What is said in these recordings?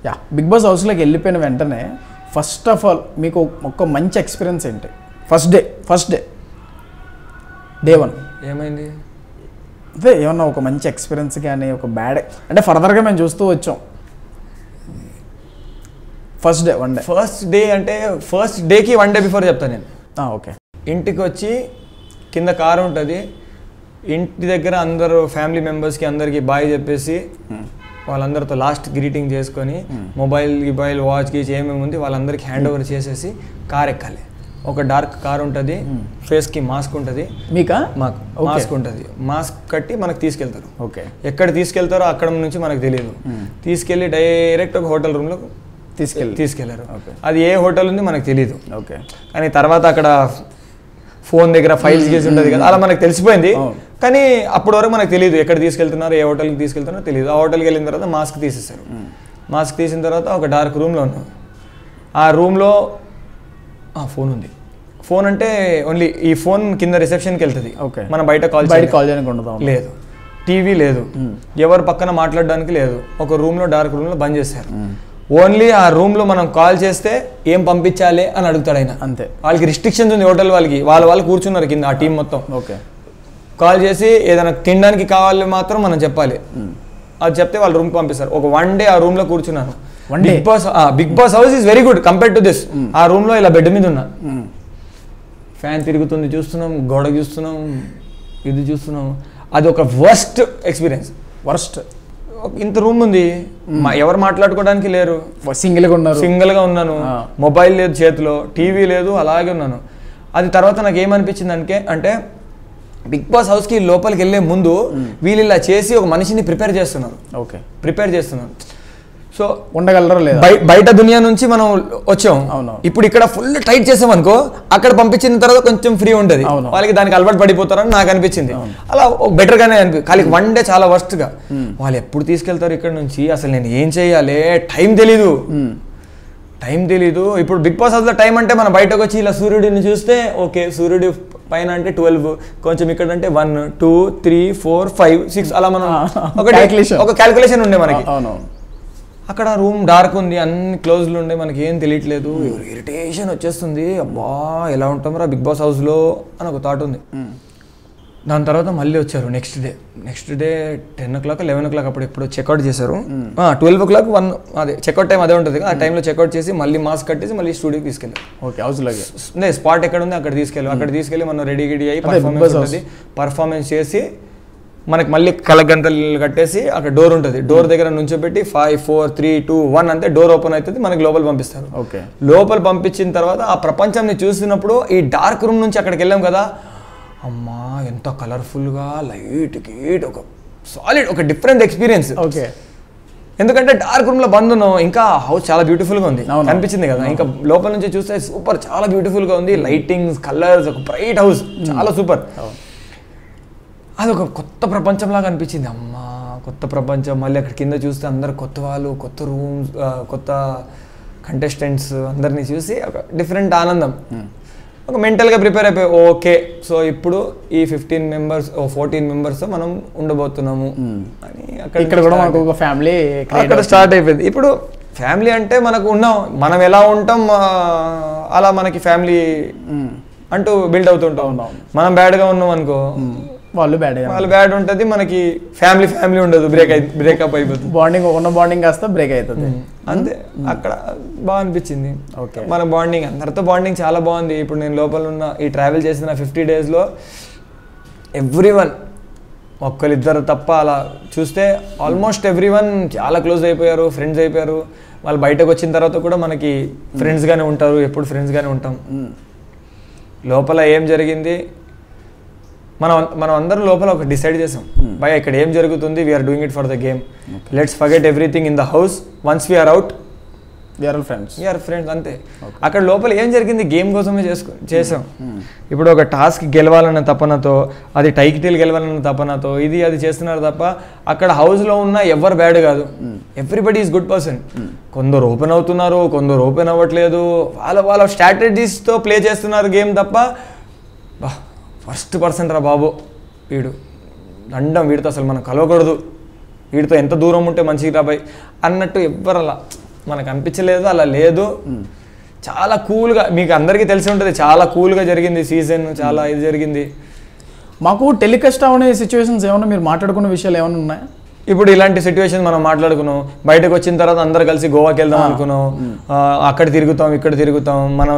Yeah, big boss హౌస్లోకి వెళ్ళిపోయిన వెంటనే ఫస్ట్ ఆఫ్ ఆల్ మీకు ఒక మంచి ఎక్స్పీరియన్స్ ఏంటి? ఫస్ట్ డే 1 ఏమైంది? అదే ఏమన్నా ఒక మంచి ఎక్స్పీరియన్స్ కానీ ఒక బ్యాడ్ అంటే ఫర్దర్గా మేము చూస్తూ వచ్చాం. ఫస్ట్ డే అంటే ఫస్ట్ డేకి 1 డే బిఫోర్ చెప్తాను నేను. ఓకే. ఇంటికి వచ్చి కింద కారు ఉంటుంది, ఇంటి దగ్గర అందరూ ఫ్యామిలీ మెంబర్స్కి అందరికి బాయ్ చెప్పేసి వాళ్ళందరితో లాస్ట్ గ్రీటింగ్ చేసుకొని మొబైల్ వాచ్ గీచ్ ఏమేమి ఉంది వాళ్ళందరికీ హ్యాండ్ ఓవర్ చేసేసి కార్ ఎక్కాలి. ఒక డార్క్ కార్ ఉంటుంది, ఫేస్కి మాస్క్ ఉంటుంది, మాకు మాస్క్ ఉంటుంది, మాస్క్ కట్టి మనకు తీసుకెళ్తారు. ఓకే. ఎక్కడ తీసుకెళ్తారో అక్కడ నుంచి మనకు తెలియదు. తీసుకెళ్ళి డైరెక్ట్ ఒక హోటల్ రూమ్లో తీసుకెళ్లారు. అది ఏ హోటల్ ఉంది మనకు తెలియదు. ఓకే. కానీ తర్వాత అక్కడ ఫోన్ దగ్గర ఫైల్స్ చేసి ఉంటుంది కదా, అలా మనకు తెలిసిపోయింది. కానీ అప్పటి వరకు మనకు తెలియదు ఎక్కడ తీసుకెళ్తున్నారు, ఏ హోటల్కి తీసుకెళ్తున్నారో తెలియదు. ఆ హోటల్కి వెళ్ళిన తర్వాత మాస్క్ తీసేస్తారు. మాస్క్ తీసిన తర్వాత ఒక డార్క్ రూమ్లో ఉన్నాం. ఆ రూమ్లో ఫోన్ ఉంది. ఫోన్ అంటే ఓన్లీ ఈ ఫోన్ కింద రిసెప్షన్కి వెళ్తుంది. మనం బయట కాల్ చేయడానికి ఉండదు. లేదు, టీవీ లేదు, ఎవరు పక్కన మాట్లాడడానికి లేదు. ఒక రూమ్లో డార్క్ రూమ్లో బంద్ చేశారు. ఓన్లీ ఆ రూమ్లో మనం కాల్ చేస్తే ఏం పంపించాలి అని అడుగుతాడు ఆయన. అంతే. వాళ్ళకి రిస్ట్రిక్షన్స్ ఉంది హోటల్ వాళ్ళకి. వాళ్ళు కూర్చున్నారు కింద ఆ టీం మొత్తం. ఓకే. కాల్ చేసి ఏదైనా తినడానికి కావాలి మాత్రం మనం చెప్పాలి. అది చెప్తే వాళ్ళు రూమ్కి పంపిస్తారు. ఒక 1 డే ఆ రూమ్లో కూర్చున్నాను. Big Boss house is very good compare to this. ఆ రూమ్లో ఇలా బెడ్ మీద ఉన్నా, ఫ్యాన్ తిరుగుతుంది చూస్తున్నాం, గోడ చూస్తున్నాం, ఇది చూస్తున్నాం. అది ఒక వర్స్ట్ ఎక్స్పీరియన్స్. ఇంత రూమ్ ఉంది, ఎవరు మాట్లాడుకోవడానికి లేరు, సింగిల్గా ఉన్నాను, మొబైల్ లేదు చేతిలో, టీవీ లేదు, అలాగే ఉన్నాను. అది తర్వాత నాకు ఏమనిపించింది అంటే బిగ్ బాస్ హౌస్కి లోపలికి వెళ్ళే ముందు వీళ్ళు ఇలా చేసి ఒక మనిషిని ప్రిపేర్ చేస్తున్నారు. సో ఉండగలరా లేదా, బయట దునియా నుంచి మనం వచ్చాం. ఇప్పుడు ఇక్కడ ఫుల్ టైట్ చేసాం అనుకో, అక్కడ పంపించిన తర్వాత కొంచెం ఫ్రీ ఉంటుంది, వాళ్ళకి దానికి అలవాటు పడిపోతారని నాకు అనిపించింది. అలా బెటర్ గానే అనిపించింది. కానీ 1 డే చాలా వర్స్ట్ గా. వాళ్ళు ఎప్పుడు తీసుకెళ్తారు ఇక్కడ నుంచి, అసలు నేను ఏం చెయ్యాలి, టైం తెలీదు. ఇప్పుడు బిగ్ బాస్ హౌస్ లో టైం అంటే మనం బయటకు వచ్చి ఇలా సూర్యుడిని చూస్తే ఓకే, సూర్యుడి పైన అంటే 12, కొంచెం ఇక్కడ అంటే 1, 2, 3, 4, 5, 6 అలా మనం ఒక క్యాల్కులేషన్ ఉండే మనకి. అక్కడ రూమ్ డార్క్ ఉంది, అన్ని క్లోజ్లు ఉండే, మనకి ఏం తెలియట్లేదు. ఇరిటేషన్ వచ్చేస్తుంది. అబ్బా ఎలా ఉంటాం రా బిగ్ బాస్ హౌస్లో అని ఒక థాట్ ఉంది. దాని తర్వాత మళ్ళీ వచ్చారు నెక్స్ట్ డే 10 o'clock 11 o'clock అప్పుడు ఎప్పుడు చెక్అవుట్ చేశారు. 12 o'clock 1 అదే చెక్అవుట్ టైం అదే ఉంటుంది. ఆ టైంలో చెక్అవుట్ చేసి మళ్ళీ మాస్క్ కట్టేసి మళ్ళీ స్టూడియోకి తీసుకెళ్ళారు. ఓకే. హౌస్లోకి స్పాట్ ఎక్కడ ఉంది అక్కడ తీసుకెళ్ళి మనం రెడీ అయ్యి పర్ఫార్మెన్స్ చేసి మనకి మళ్ళీ కలగంతలు కట్టేసి అక్కడ డోర్ ఉంటుంది. డోర్ దగ్గర నుంచోబెట్టి 5, 4, 3, 2, 1 అంతే డోర్ ఓపెన్ అవుతుంది, మనకి లోపల పంపిస్తారు. ఓకే. లోపల పంపించిన తర్వాత ఆ ప్రపంచాన్ని చూసినప్పుడు ఈ డార్క్ రూమ్ నుంచి అక్కడికి వెళ్ళాం కదా, అమ్మా ఎంత కలర్ఫుల్గా లైట్ గేట్, ఒక సాలిడ్, ఒక డిఫరెంట్ ఎక్స్పీరియన్స్. ఓకే. ఎందుకంటే డార్క్ రూమ్లో బంద్ ఉన్నాం, ఇంకా హౌస్ చాలా బ్యూటిఫుల్గా ఉంది అనిపించింది కదా. ఇంకా లోపల నుంచి చూస్తే సూపర్, చాలా బ్యూటిఫుల్గా ఉంది, లైటింగ్స్, కలర్స్, ఒక బ్రైట్ హౌస్, చాలా సూపర్. అది ఒక కొత్త ప్రపంచంలాగా అనిపించింది. అమ్మా కొత్త ప్రపంచం. మళ్ళీ అక్కడ కింద చూస్తే అందరు కొత్త వాళ్ళు, కొత్త రూమ్స్, కొత్త కంటెస్టెంట్స్ అందరినీ చూసి ఒక డిఫరెంట్ ఆనందం. ఒక మెంటల్గా ప్రిపేర్ అయిపోయి ఓకే, సో ఇప్పుడు ఈ 15 members 14 members మనం ఉండబోతున్నాము అని ఇక్కడ కూడా మనకు ఒక ఫ్యామిలీ అక్కడ స్టార్ట్ అయిపోయింది. ఇప్పుడు ఫ్యామిలీ అంటే మనకు ఉన్నాం, మనం ఎలా ఉంటాం అలా మనకి ఫ్యామిలీ అంటూ బిల్డ్ అవుతుంటాం. మనం బ్యాడ్గా ఉన్నాం అనుకో, వాళ్ళు బ్యాడ్ ఉంటుంది, మనకి ఫ్యామిలీ ఉండదు, బ్రేకప్ అయిపోతుంది. బాండింగ్ కాస్త బ్రేక్ అవుతుంది అంతే. అక్కడ బాగా అనిపించింది. మన బాండింగ్ అందరితో బాండింగ్ చాలా బాగుంది. ఇప్పుడు నేను లోపల ఉన్న ఈ ట్రావెల్ చేసిన 50 daysలో ఎవ్రీవన్, ఒక్కరిద్దరు తప్ప అలా చూస్తే ఆల్మోస్ట్ ఎవ్రీవన్ చాలా క్లోజ్ అయిపోయారు, ఫ్రెండ్స్ అయిపోయారు. వాళ్ళు బయటకు వచ్చిన తర్వాత కూడా మనకి ఫ్రెండ్స్గానే ఉంటారు, ఎప్పుడు ఫ్రెండ్స్గానే ఉంటాం. లోపల ఏం జరిగింది మనం అందరం లోపల ఒక డిసైడ్ చేసాం, భయ ఇక్కడ ఏం జరుగుతుంది, we're doing it for the game, let's forget everything in the house, once we're out we're friends అంతే. అక్కడ లోపల ఏం జరిగింది, గేమ్ కోసమే చేసాం. ఇప్పుడు ఒక టాస్క్ గెలవాలన్న తపనతో, అది టైటిల్ గెలవాలన్న తపనతో ఇది అది చేస్తున్నారు తప్ప అక్కడ హౌస్లో ఉన్న ఎవరు బ్యాడ్ కాదు, ఎవ్రీబడి ఈజ్ గుడ్ పర్సన్. కొందరు ఓపెన్ అవుతున్నారు, కొందరు ఓపెన్ అవ్వట్లేదు, వాళ్ళ స్ట్రాటజీస్తో ప్లే చేస్తున్నారు గేమ్ తప్ప ఫస్ట్ పర్సన్ రా బాబు వీడు, దండం, వీడితో అసలు మనం కలవకూడదు, వీడితో ఎంత దూరం ఉంటే మంచిగా రాబాయి అన్నట్టు ఎవ్వరు అలా మనకు అనిపించలేదు, అలా లేదు. చాలా కూల్గా, మీకు అందరికీ తెలిసి ఉంటుంది, చాలా కూల్గా జరిగింది సీజన్, చాలా ఇది జరిగింది. మాకు టెలికాస్ట్ అవనే సిచ్యువేషన్స్ ఏమైనా మీరు మాట్లాడుకున్న విషయాలు ఏమైనా ఉన్నాయా? ఇప్పుడు ఇలాంటి సిచ్యువేషన్ మనం మాట్లాడుకున్నాం, బయటకు వచ్చిన తర్వాత అందరు కలిసి గోవాకి వెళ్దాం అనుకున్నాం, అక్కడ తిరుగుతాం ఇక్కడ తిరుగుతాం, మనం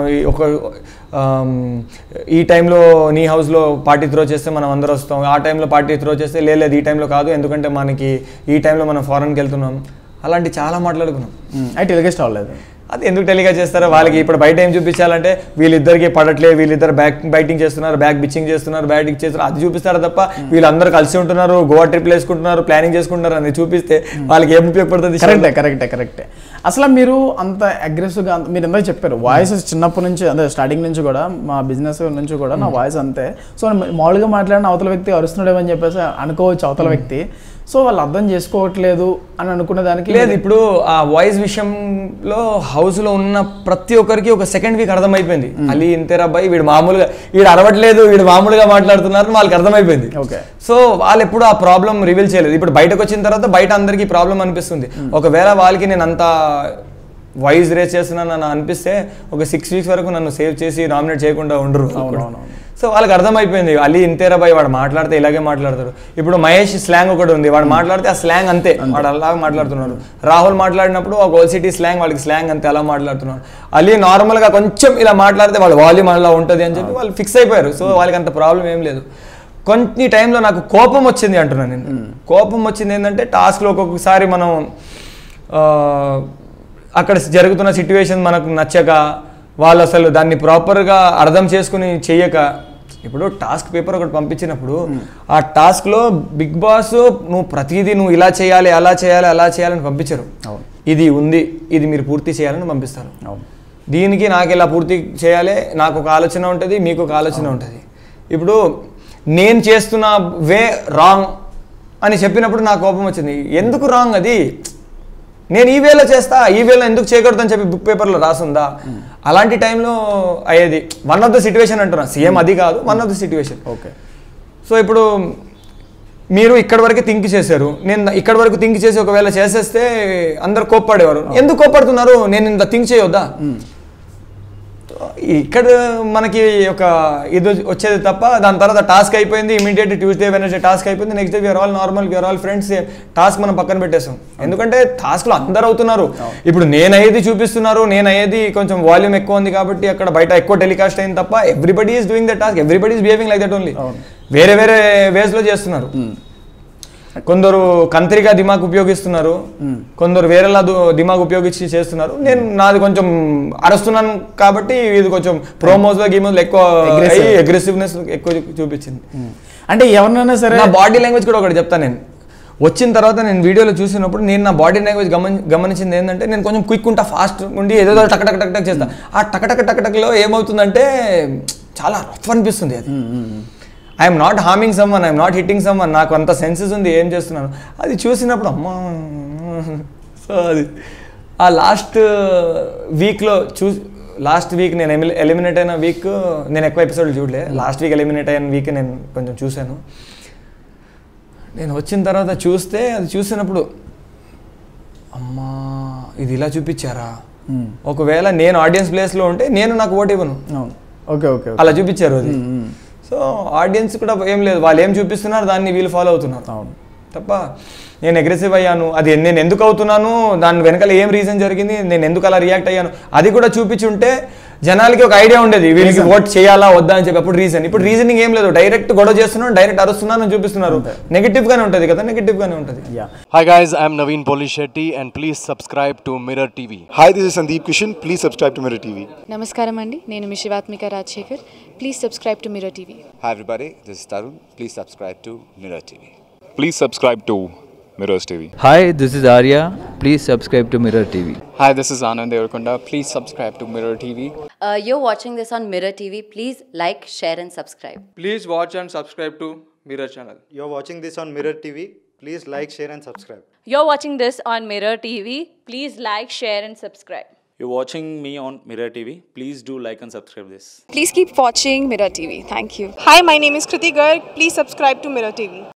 ఈ టైంలో నీ హౌస్లో పార్టీ త్రో చేస్తే మనం అందరూ వస్తాం, ఆ టైంలో పార్టీ త్రో చేస్తే లేదు ఈ టైంలో కాదు ఎందుకంటే మనకి ఈ టైంలో మనం ఫారెన్కి వెళ్తున్నాం, అలాంటి చాలా మాట్లాడుకున్నాం. అయితే టెలికాస్ట్ అవ్వలేదు. అది ఎందుకు టెలికాస్ట్ చేస్తారో వాళ్ళకి ఇప్పుడు బయట ఏం చూపించాలంటే వీళ్ళిద్దరికి పడట్లే, వీళ్ళిద్దరు బ్యాటింగ్ చేస్తున్నారు, బ్యాక్ బిచ్చింగ్ చేస్తున్నారు, బ్యాటింగ్ చేస్తున్నారు, అది చూపిస్తారు తప్ప వీళ్ళందరూ కలిసి ఉంటున్నారు, గోవా ట్రిప్లు వేసుకుంటున్నారు, ప్లానింగ్ చేసుకుంటున్నారు అని చూపిస్తే వాళ్ళకి ఏం ఉపయోగపడుతుంది? కరెక్టే. అసలు మీరు అంత అగ్రెసివ్గా, మీరు ఎందుకు చెప్పారు వాయిస్ చిన్నప్పటి నుంచి, అదే స్టార్టింగ్ నుంచి కూడా మా బిజినెస్ నుంచి కూడా నా వాయిస్ అంతే. సో మామూలుగా మాట్లాడిన అవతల వ్యక్తి అరుస్తున్నాడేమని చెప్పేసి అనుకోవచ్చు అవతల వ్యక్తి. సో వాళ్ళు అర్థం చేసుకోవట్లేదు అని అనుకునే దానికి లేదు. ఇప్పుడు ఆ వాయిస్ విషయంలో హౌస్లో ఉన్న ప్రతి ఒక్కరికి ఒక సెకండ్ వీక్ అర్థమైపోయింది, అలీ ఇంతేరా అబ్బాయి వీడు మామూలుగా వీడు అరవట్లేదు, వీడు మామూలుగా మాట్లాడుతున్నారు వాళ్ళకి అర్థమైపోయింది. ఓకే. సో వాళ్ళు ఎప్పుడు ఆ ప్రాబ్లం రివీల్ చేయలేదు. ఇప్పుడు బయటకు వచ్చిన తర్వాత బయట అందరికీ ప్రాబ్లం అనిపిస్తుంది. ఒకవేళ వాళ్ళకి నేను అంత వాయిస్ రేస్ చేస్తున్నాను అని అనిపిస్తే ఒక 6 weeks వరకు నన్ను సేవ్ చేసి నామినేట్ చేయకుండా ఉండరు. సో వాళ్ళకి అర్థమైపోయింది అలీ ఇంతేరా బాయ్ వాడు మాట్లాడితే ఇలాగే మాట్లాడతాడు. ఇప్పుడు మహేష్ స్లాంగ్ ఒకటి ఉంది, వాడు మాట్లాడితే ఆ స్లాంగ్ అంతే, వాడు అలాగే మాట్లాడుతున్నారు. రాహుల్ మాట్లాడినప్పుడు ఒక ఓల్ సిటీ స్లాంగ్, వాళ్ళకి స్లాంగ్ అంతే అలా మాట్లాడుతున్నారు. అలీ నార్మల్గా కొంచెం ఇలా మాట్లాడితే వాళ్ళ వాల్యూమ్ అలా ఉంటుంది అని చెప్పి వాళ్ళు ఫిక్స్ అయిపోయారు. సో వాళ్ళకి అంత ప్రాబ్లం ఏం లేదు. కొన్ని టైంలో నాకు కోపం వచ్చింది అంటున్నాను నేను. కోపం వచ్చింది ఏంటంటే టాస్క్లో ఒక్కొక్కసారి మనం అక్కడ జరుగుతున్న సిట్యువేషన్ మనకు నచ్చక, వాళ్ళు అసలు దాన్ని ప్రాపర్గా అర్థం చేసుకుని చెయ్యక, ఇప్పుడు టాస్క్ పేపర్ ఒకటి పంపించినప్పుడు ఆ టాస్క్లో బిగ్ బాస్ నువ్వు ప్రతిదీ నువ్వు ఇలా చేయాలి అలా చేయాలి అలా చేయాలని పంపించరు. ఇది ఉంది, ఇది మీరు పూర్తి చేయాలని పంపిస్తారు. దీనికి నాకు ఇలా పూర్తి చేయాలి, నాకు ఒక ఆలోచన ఉంటుంది, మీకు ఒక ఆలోచన ఉంటుంది. ఇప్పుడు నేను చేస్తున్న వే రాంగ్ అని చెప్పినప్పుడు నాకు కోపం వచ్చింది. ఎందుకు రాంగ్ అది? నేను ఈ వేలో చేస్తా, ఈ వేలో ఎందుకు చేయకూడదు అని చెప్పి బుక్ పేపర్లో రాసుందా? అలాంటి టైంలో అయ్యేది. వన్ ఆఫ్ ద సిట్యువేషన్ అంటున్నా, సేమ్ అది కాదు, one of the situation. Okay. So ఇప్పుడు మీరు ఇక్కడ వరకు థింక్ చేశారు, నేను ఇక్కడ వరకు థింక్ చేసి ఒకవేళ చేసేస్తే అందరు కోప్పడేవారు. ఎందుకు కోప్పడుతున్నారు? నేను ఇంత థింక్ చేయొద్దా? ఇక్కడ మనకి ఒక ఇది వచ్చేది తప్ప, దాని తర్వాత టాస్క్ అయిపోయింది, ఇమీడియట్ ట్యూస్డే వెనస్డే టాస్క్ అయిపోయింది, next day we're all normal, we're all friends, task మనం పక్కన పెట్టేస్తాం. ఎందుకంటే టాస్క్లో అందరూ అవుతున్నారు. ఇప్పుడు నేను అయ్యేది చూపిస్తున్నారు, నేను అయ్యేది కొంచెం వాల్యూమ్ ఎక్కువ ఉంది కాబట్టి అక్కడ బయట ఎక్కువ టెలికాస్ట్ అయింది తప్ప everybody is doing the task, everybody is behaving like that only. వేరే వేరే వేస్లో చేస్తున్నారు. కొందరు కంత్రిగా దిమాగ్ ఉపయోగిస్తున్నారు, కొందరు వేరేలా దిమాగ్ ఉపయోగించి చేస్తున్నారు. నేను నాది కొంచెం అరుస్తున్నాను కాబట్టి ఇది కొంచెం ప్రోమోస్లో గీమోస్లో ఎక్కువ అగ్రెసివ్నెస్ ఎక్కువ చూపించింది. అంటే ఎవరినైనా సరే నా బాడీ లాంగ్వేజ్ కూడా ఒకటి చెప్తాను. నేను వచ్చిన తర్వాత నేను వీడియోలో చూసినప్పుడు నేను నా బాడీ లాంగ్వేజ్ గమనించింది ఏంటంటే, నేను కొంచెం క్విక్ ఉంటా, ఫాస్ట్ ఉండి ఏదో టక్ టక్ టక్ టక్ చేస్తా. ఆ టక్ టక్లో ఏమవుతుందంటే చాలా రఫ్ అనిపిస్తుంది. అది I'm not harming someone, I'm not hitting someone, నాకు అంత సెన్సెస్ ఉంది ఏం చేస్తున్నాను అది చూసినప్పుడు అమ్మా. సో అది ఆ లాస్ట్ వీక్లో లాస్ట్ వీక్ నేను ఎలిమినేట్ అయిన వీక్ నేను ఎక్కువ ఎపిసోడ్లు చూడలే. లాస్ట్ వీక్ ఎలిమినేట్ అయిన వీక్ నేను కొంచెం చూశాను. నేను వచ్చిన తర్వాత చూస్తే అది చూసినప్పుడు అమ్మా ఇది ఇలా చూపించారా? ఒకవేళ నేను ఆడియన్స్ ప్లేస్లో ఉంటే నేను నాకు ఓటు ఇవ్వను. ఓకే ఓకే అలా చూపించారు అది. సో ఆడియన్స్ కూడా ఏం లేదు, వాళ్ళు ఏం చూపిస్తున్నారు దాన్ని వీళ్ళు ఫాలో అవుతున్నారు. అవును తప్ప నేను అగ్రెసివ్ అయ్యాను, అది నేను ఎందుకు అవుతున్నాను, దాని వెనకాల ఏం రీజన్ జరిగింది, నేను ఎందుకు అలా రియాక్ట్ అయ్యాను అది కూడా చూపించుంటే జనాలకి ఒక ఐడియా ఉండేది వీళ్ళకి ఓట్ చేయాలా వద్దా అని చెప్పి. అప్పుడు రీజన్, ఇప్పుడు రీజనింగ్ ఏం లేదు, డైరెక్ట్ గొడవ చేస్తున్నాను, డైరెక్ట్ అరుస్తున్నాను అని చూపిస్తున్నారు. నెగిటివ్ గానే ఉంటుంది కదా, నెగిటివ్ గానే ఉంటుంది. Hi guys, I am Naveen Polishetty and please subscribe to Mirror TV. Hi, this is Sandeep Kishan. Please subscribe to Mirror TV. Namaskaram andi, nenu mi Shivaatmika Rajshekhar. Please subscribe to Mirror TV. Hi everybody, this is Tarun. Please subscribe to Mirror TV. Please subscribe to Mirrors TV. Hi, this is Arya. Please subscribe to Mirror TV. Hi, this is Anand Devarakonda. Please subscribe to Mirror TV. You're watching this on Mirror TV. Please like, share and subscribe. Please watch and subscribe to Mirror channel. You're watching this on Mirror TV. Please like, share and subscribe. You're watching this on Mirror TV. Please like, share and subscribe. You're watching me on Mirror TV. Please do like and subscribe this. Please keep watching Mirror TV. Thank you. Hi, my name is Kriti Garg. Please subscribe to Mirror TV.